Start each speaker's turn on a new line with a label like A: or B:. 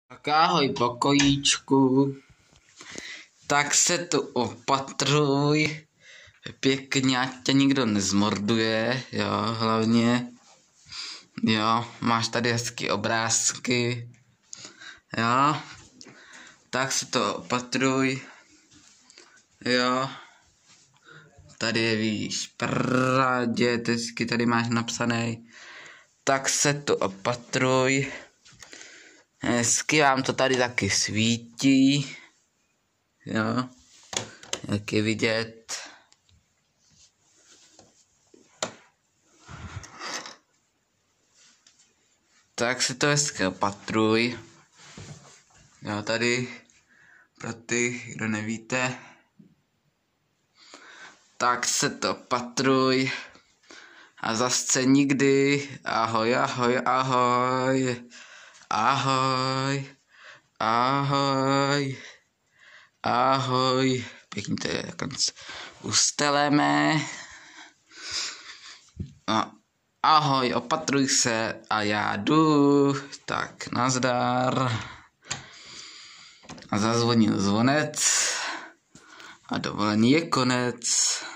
A: Tak ahoj pokojíčku, tak se tu opatruj, pěkně, ať tě nikdo nezmorduje, jo, hlavně, jo, máš tady hezký obrázky, jo, tak se to opatruj, jo, tady je, víš, pradě, teďky tady máš napsaný, tak se tu opatruj. Hezky vám to tady taky svítí, jo, jak je vidět. Tak se to hezky opatruj, jo, tady, pro ty, kdo nevíte, tak se to opatruj a zase nikdy, ahoj, ahoj, ahoj. Ahoj, ahoj, ahoj, pěkně to je konc usteleme. No, ahoj, opatruj se a já jdu, tak nazdar. A zazvonil zvonec a dovolení je konec.